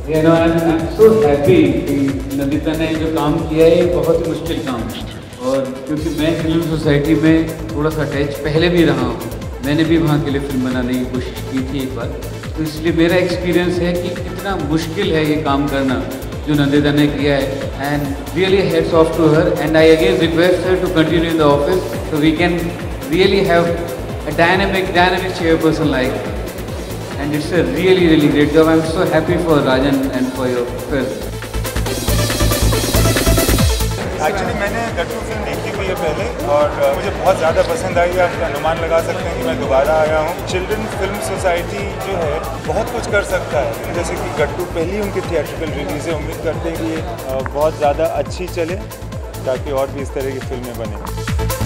I'm so happy कि नंदिता ने जो काम किया है ये बहुत ही मुश्किल काम है। और क्योंकि मैं फिल्म सोसाइटी में थोड़ा सा अटैच पहले भी रहा हूँ, मैंने भी वहाँ के लिए फिल्म बनाने की कोशिश की थी एक बार, तो इसलिए मेरा एक्सपीरियंस है कि कितना मुश्किल है ये काम करना जो नंदिता ने किया है। And really hats off to her, and I again request her to continue in the office so we can really have a dynamic chairperson like her. And it's a really great job. I'm so happy for Rajan and for your film. Actually मैंने Gattu film देखी हुई है पहले और मुझे बहुत ज़्यादा पसंद आई। आप अनुमान लगा सकते हैं कि मैं दोबारा आया हूँ। चिल्ड्रन फिल्म सोसाइटी जो है बहुत कुछ कर सकता है, जैसे कि गट्टू पहली उनकी थिएट्रिकल रिलीज़ है। उम्मीद करते हैं कि ये बहुत ज़्यादा अच्छी चले ताकि और भी इस तरह की फिल्में बने।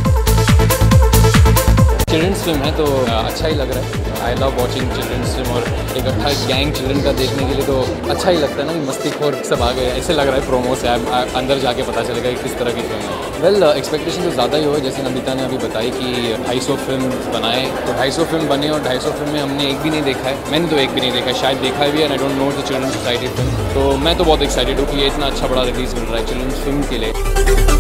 चिल्ड्रंस फिल्म है तो अच्छा ही लग रहा है। I love watching children's film और एक अच्छा गैंग चिल्ड्रन का देखने के लिए तो अच्छा ही लगता है ना कि मस्तीखोर सब आ गए। ऐसे लग रहा है प्रोमो से अंदर जाके पता चलेगा कि किस तरह की फिल्म है। वेल एक्सपेक्टेशन तो ज़्यादा ही हो, जैसे नंदिता ने अभी बताई कि 250 फिल्म बनाए, तो 250 फिल्म बने और 250 फिल्म में हमने एक भी नहीं देखा है। मैंने तो एक भी नहीं देखा है, शायद देखा भी है। And I don't know the children society film, तो मैं तो बहुत एक्साइटेड हूँ कि ये इतना अच्छा बड़ा रिलीज़ मिल रहा है चिल्ड्रन फिल्म के लिए।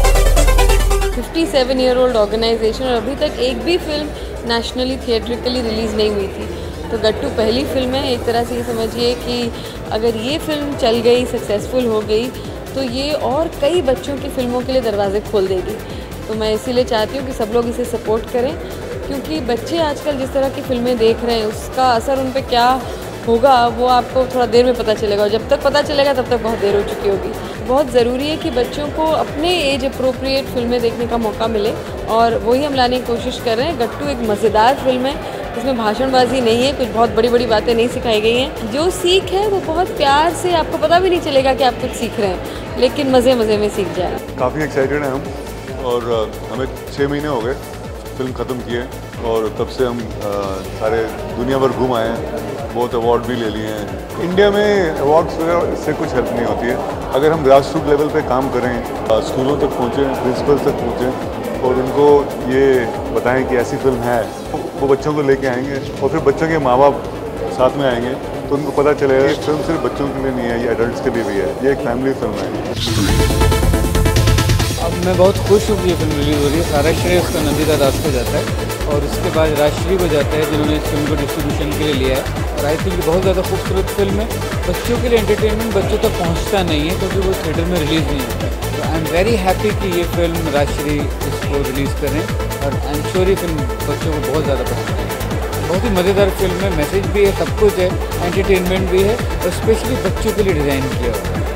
57-year-old ऑर्गेनाइजेशन और अभी तक एक भी फिल्म नेशनली थिएट्रिकली रिलीज़ नहीं हुई थी, तो गट्टू पहली फिल्म है। एक तरह से ये समझिए कि अगर ये फिल्म चल गई, सक्सेसफुल हो गई, तो ये और कई बच्चों की फिल्मों के लिए दरवाजे खोल देगी। तो मैं इसीलिए चाहती हूँ कि सब लोग इसे सपोर्ट करें, क्योंकि बच्चे आजकल जिस तरह की फिल्में देख रहे हैं उसका असर उन पर क्या होगा वो आपको थोड़ा देर में पता चलेगा, और जब तक पता चलेगा तब तक बहुत देर हो चुकी होगी। बहुत ज़रूरी है कि बच्चों को अपने एज अप्रोप्रिएट फिल्में देखने का मौका मिले, और वही हम लाने की कोशिश कर रहे हैं। गट्टू एक मज़ेदार फिल्म है, इसमें भाषणबाजी नहीं है, कुछ बहुत बड़ी बड़ी बातें नहीं सिखाई गई हैं। जो सीख है वो बहुत प्यार से, आपको पता भी नहीं चलेगा कि आप कुछ सीख रहे हैं, लेकिन मज़े मज़े में सीख जाए। काफ़ी एक्साइटेड हैं हम, और हमें 6 महीने हो गए फिल्म ख़त्म किए, और तब से हम सारे दुनिया भर घूम आए हैं, बहुत अवार्ड भी ले लिए हैं। इंडिया में अवार्ड्स वगैरह से कुछ हेल्प नहीं होती है। अगर हम ग्रासरूट लेवल पे काम करें, स्कूलों तक पहुँचें, प्रिंसिपल तक पहुँचें और उनको ये बताएं कि ऐसी फिल्म है, वो बच्चों को लेके आएंगे, और फिर बच्चों के माँ बाप साथ में आएंगे, तो उनको पता चलेगा ये फिल्म सिर्फ बच्चों के लिए नहीं है, ये एडल्ट्स के लिए भी है, ये एक फैमिली फिल्म है। अब मैं बहुत खुश हूँ कि ये फिल्म रिलीज़ हो रही है। सारा श्रेय उसका नंदिता दास को जाता है, और उसके बाद राजश्री को जाता है जिन्होंने इस फिल्म को डिस्ट्रीब्यूशन के लिए लिया है। और आई थिंक बहुत ज़्यादा खूबसूरत फिल्म है। बच्चों के लिए एंटरटेनमेंट बच्चों तक पहुँचता नहीं है क्योंकि वो थिएटर में रिलीज़ नहीं होता है। तो आई एम वेरी हैप्पी कि ये फिल्म राजश्री इसको रिलीज़ करें, और आई एम श्योर ये फिल्म बच्चों को बहुत ज़्यादा पसंद है। बहुत ही मज़ेदार फिल्म है, मैसेज भी है, सब कुछ है, एंटरटेनमेंट भी है, और स्पेशली बच्चों के लिए डिज़ाइन किया हुआ है।